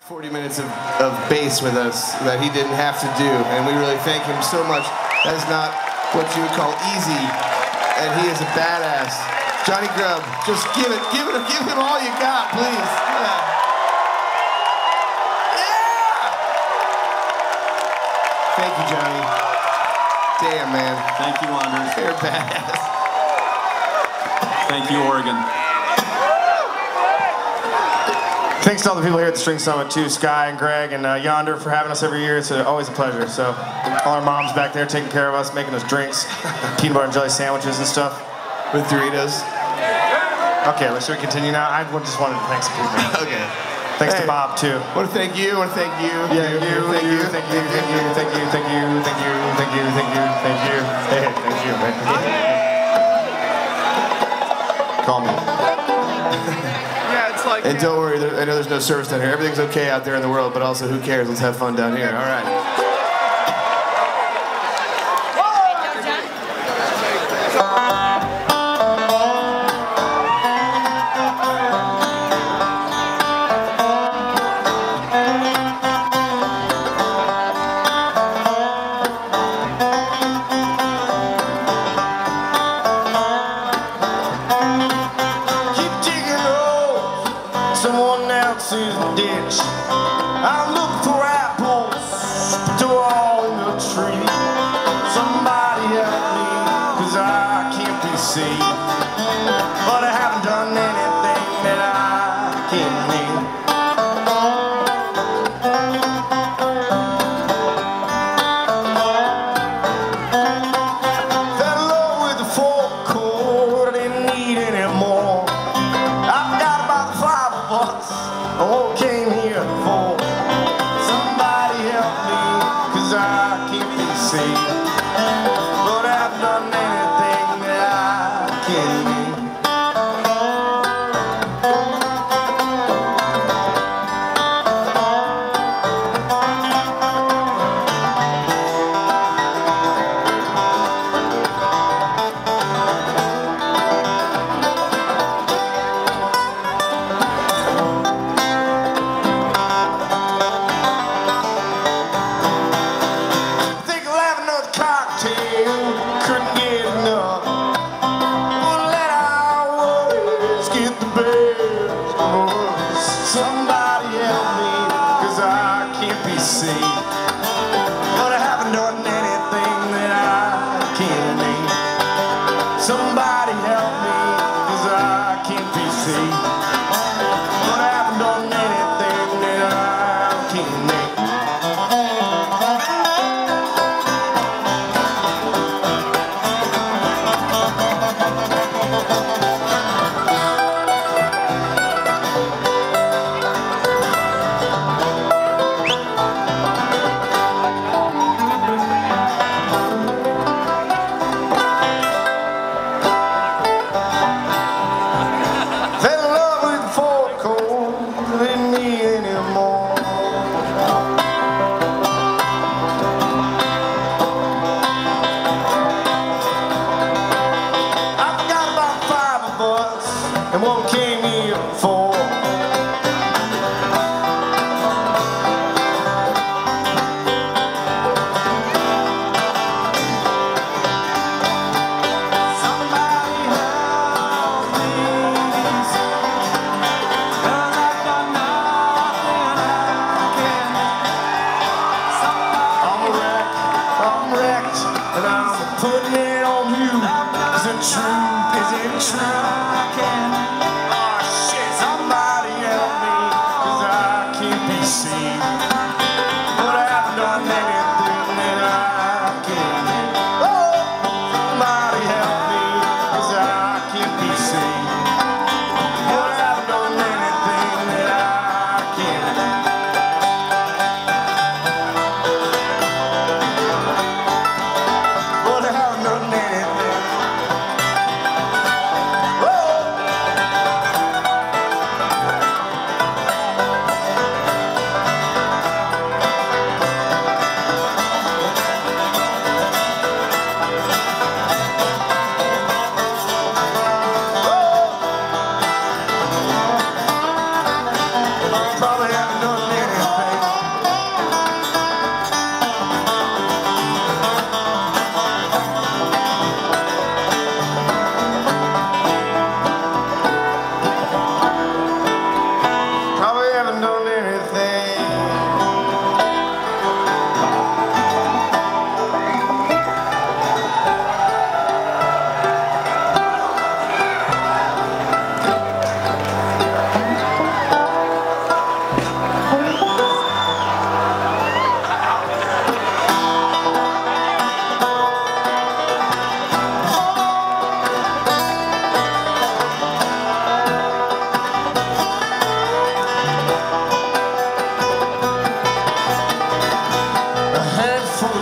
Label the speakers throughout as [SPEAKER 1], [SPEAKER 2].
[SPEAKER 1] 40 minutes of bass with us that he didn't have to do, and we really thank him so much. That is not what you would call easy, and he is a badass. Johnny Grubb, just give him all you got, please. Yeah! Thank you, Johnny. Damn, man.
[SPEAKER 2] Thank you, Anders.
[SPEAKER 1] You're badass.
[SPEAKER 2] Thank you, Oregon.
[SPEAKER 3] Thanks to all the people here at the String Summit too, Sky and Greg and Yonder for having us every year. It's always a pleasure. So all our moms back there taking care of us, making us drinks, peanut butter and jelly sandwiches and stuff.
[SPEAKER 1] With Doritos.
[SPEAKER 3] Okay, should we continue now? I just wanted to thank some people.
[SPEAKER 1] Okay.
[SPEAKER 3] Thanks to Bob too.
[SPEAKER 1] I want to thank you. I want to thank you.
[SPEAKER 3] Yeah, thank you. Hey, thank you, man. Call me.
[SPEAKER 1] And don't worry, I know there's no service down here. Everything's okay out there in the world, but also who cares? Let's have fun down here. All right.
[SPEAKER 3] Someone else's ditch. I'm looking for apples, but they're all in the tree. Somebody help me, 'cause I can't be seen. But I haven't done anything that I can mean. Fell in love with the folk chord, I didn't need any more. All came here for somebody help me, 'cause I can't be seen. But I've done anything that I can mean. Couldn't get enough. Wouldn't let our worries get the best of us. Somebody help me, 'cause I can't be seen. But I haven't done anything that I can name. Somebody help me, 'cause I can't be seen. But I haven't done anything that I can name. And one came here for somebody help me, 'cause I've done nothing I can. I'm wrecked, and I'm putting it on you. Is it true? Is it true? Somebody help me, 'cause I can't be seen. But I haven't done anything that I can. Oh, somebody help me, 'cause I can't be seen. But I haven't done anything that I can. But I haven't done anything. Oh!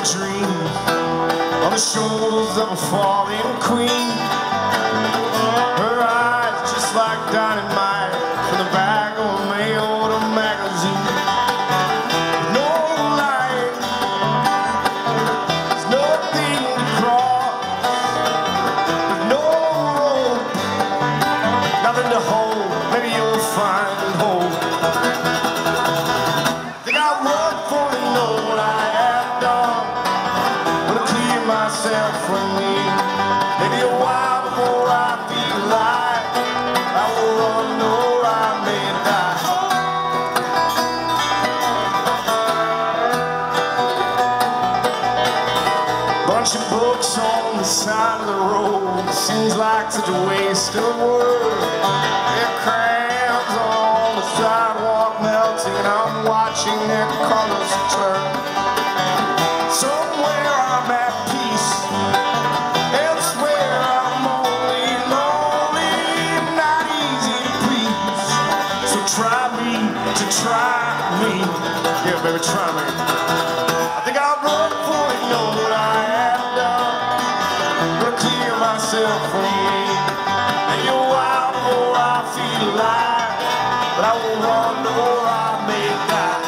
[SPEAKER 3] dreams on the shoulders of a falling queen. Her eyes just like dynamite from the back of a mail-order magazine. No light, there's nothing to cross, there's no road, nothing to hold. Maybe you'll find hope. Think I'll work for the know what I have done. Gonna clear myself from me. Maybe a while before I feel like I will run or I may die. Bunch of books on the side of the road. Seems like such a waste of words. Their crayons on the sidewalk melting, and I'm watching their colors turn. Somewhere I'm at peace, elsewhere I'm only lonely, not easy to please. So try me to try me. Yeah, baby, try me. I think I'll run for it, know what I have done. Gonna clear myself from me. Maybe a while before I feel alive, but I will run or I may die.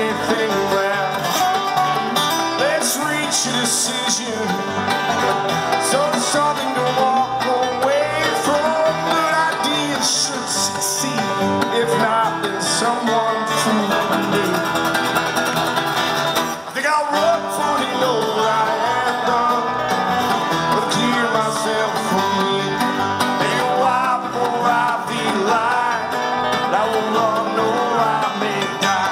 [SPEAKER 3] anything left. Let's reach a decision, so something to walk away from. Good ideas should succeed, if not, then someone fooled me. I think I'll run for the know I am done, but clear myself from me. Maybe a while before I feel like I will run, or I may die.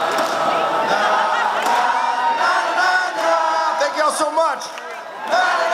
[SPEAKER 3] So much.